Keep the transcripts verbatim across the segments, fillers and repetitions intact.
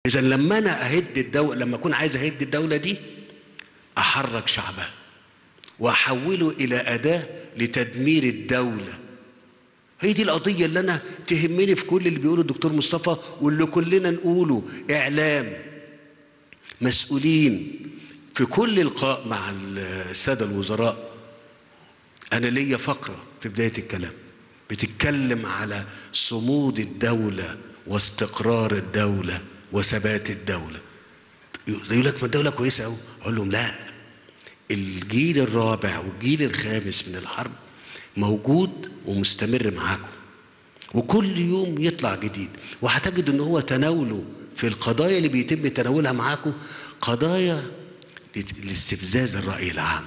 إذا لما أنا أهد الدولة، لما أكون عايز أهد الدولة دي، أحرك شعبها وأحوله إلى أداة لتدمير الدولة. هي دي القضية اللي أنا تهمني في كل اللي بيقوله الدكتور مصطفى واللي كلنا نقوله. إعلام، مسؤولين في كل لقاء مع السادة الوزراء. أنا ليا فقرة في بداية الكلام بتتكلم على صمود الدولة واستقرار الدولة وثبات الدولة. يقول لك ما الدولة كويسة أوي، أقول لهم لا، الجيل الرابع والجيل الخامس من الحرب موجود ومستمر معاكم، وكل يوم يطلع جديد، وهتجد ان هو تناوله في القضايا اللي بيتم تناولها معاكم قضايا لاستفزاز الرأي العام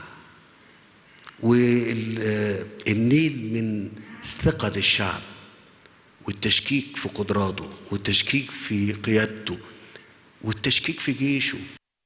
والنيل من ثقة الشعب والتشكيك في قدراته والتشكيك في قيادته والتشكيك في جيشه.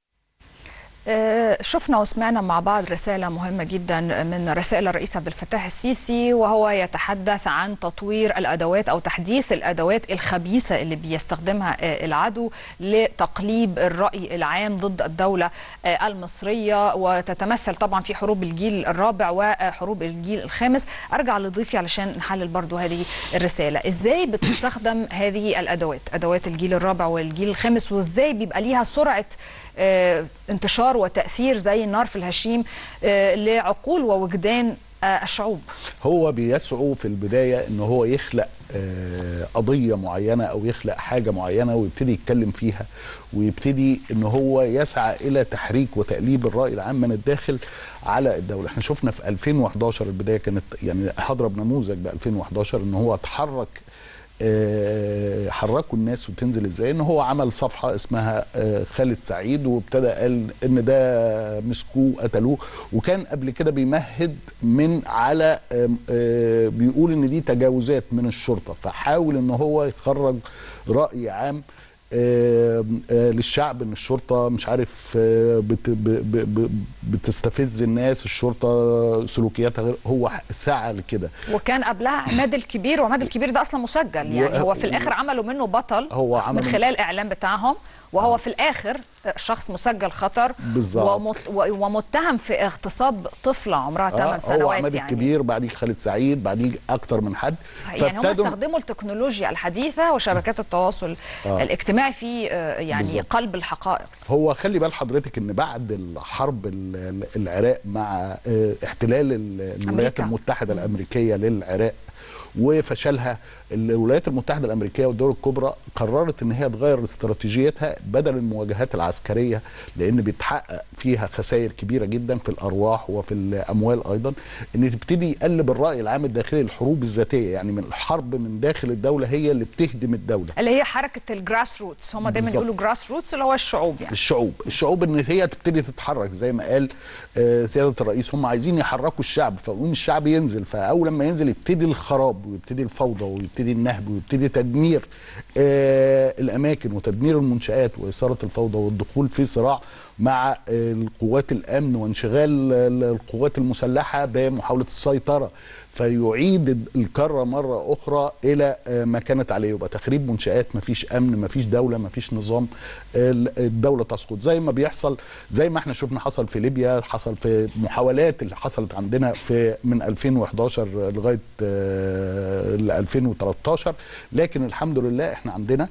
شفنا وسمعنا مع بعض رسالة مهمة جدا من رسائل الرئيس عبد الفتاح السيسي، وهو يتحدث عن تطوير الأدوات أو تحديث الأدوات الخبيثة اللي بيستخدمها العدو لتقليب الرأي العام ضد الدولة المصرية، وتتمثل طبعا في حروب الجيل الرابع وحروب الجيل الخامس. أرجع لضيفي علشان نحلل برضو هذه الرسالة. إزاي بتستخدم هذه الأدوات، أدوات الجيل الرابع والجيل الخامس، وإزاي بيبقى ليها سرعة اه انتشار وتأثير زي النار في الهشيم اه لعقول ووجدان اه الشعوب؟ هو بيسعوا في البداية ان هو يخلق اه قضية معينة او يخلق حاجة معينة ويبتدي يتكلم فيها، ويبتدي ان هو يسعى الى تحريك وتقليب الرأي العام من الداخل على الدولة. احنا شفنا في ألفين وحداشر البداية كانت، يعني هضرب نموذج ب ألفين وحداشر ان هو اتحرك، حركوا الناس وتنزل ازاي، ان هو عمل صفحه اسمها خالد سعيد، وابتدى قال ان ده مسكوه قتلوه، وكان قبل كده بيمهد من على بيقول ان دي تجاوزات من الشرطه، فحاول ان هو يخرج راي عام للشعب ان الشرطه مش عارف بتستفز الناس، الشرطه سلوكياتها غير. هو سعى لكده. وكان قبلها عماد الكبير، وعماد الكبير ده اصلا مسجل، يعني هو في الاخر عملوا منه بطل هو من خلال الاعلام بتاعهم، وهو في الاخر شخص مسجل خطر ومت... ومتهم في اغتصاب طفله عمرها ثمان سنوات. هو عماد يعني الكبير، بعديه خالد سعيد، بعديه اكتر من حد. صحيح. يعني هم استخدموا التكنولوجيا الحديثه وشبكات التواصل آه. الاجتماعي في يعني بالزبط. قلب الحقائق. هو خلي بال حضرتك ان بعد الحرب العراق مع احتلال الولايات المتحده الامريكيه للعراق وفشلها، الولايات المتحده الامريكيه والدول الكبرى قررت ان هي تغير استراتيجيتها بدل المواجهات العسكريه، لان بيتحقق فيها خسائر كبيره جدا في الارواح وفي الاموال ايضا، ان تبتدي يقلب الراي العام الداخلي الحروب الذاتيه، يعني من الحرب من داخل الدوله هي اللي بتهدم الدوله، اللي هي حركه الجراس روتس. هم دايما يقولوا جراس روتس اللي هو الشعوب، يعني الشعوب الشعوب ان هي تبتدي تتحرك زي ما قال سياده الرئيس. هم عايزين يحركوا الشعب، فقوم الشعب ينزل، فاول لما ينزل يبتدي الخراب ويبتدي الفوضى ويبتدي النهب ويبتدي تدمير آه الاماكن وتدمير المنشآت واثاره الفوضى والدخول في صراع مع القوات الامن وانشغال القوات المسلحه بمحاوله السيطره، فيعيد الكره مره اخرى الى ما كانت عليه، يبقى تخريب منشآت، مفيش امن، مفيش دوله، مفيش نظام، الدوله تسقط زي ما بيحصل، زي ما احنا شفنا حصل في ليبيا، حصل في محاولات اللي حصلت عندنا في من ألفين وحداشر لغايه ألفين وتلتاشر. لكن الحمد لله احنا عندنا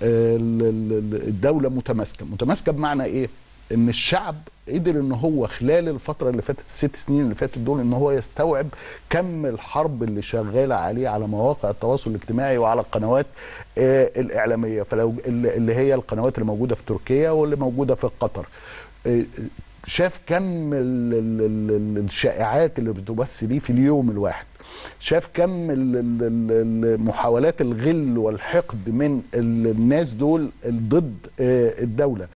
الدوله متماسكه. متماسكه بمعنى ايه؟ ان الشعب قدر ان هو خلال الفتره اللي فاتت، الست سنين اللي فاتت دول، ان هو يستوعب كم الحرب اللي شغاله عليه على مواقع التواصل الاجتماعي وعلى القنوات آه الاعلاميه، فلو اللي هي القنوات اللي موجوده في تركيا واللي موجوده في قطر. آه شاف كم الشائعات اللي بتبث ليه في اليوم الواحد، شاف كم محاولات الغل والحقد من الناس دول ضد آه الدوله.